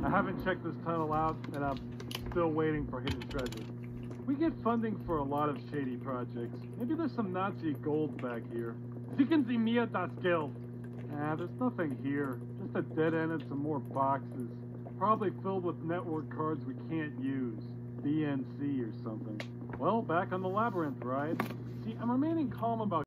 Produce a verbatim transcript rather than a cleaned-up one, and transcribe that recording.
I haven't checked this tunnel out, and I'm still waiting for hidden treasure. We get funding for a lot of shady projects. Maybe there's some Nazi gold back here. Sicken Sie mir das Geld. Ah, there's nothing here. Just a dead end and some more boxes. Probably filled with network cards we can't use. B N C or something. Well, back on the labyrinth ride. See, I'm remaining calm about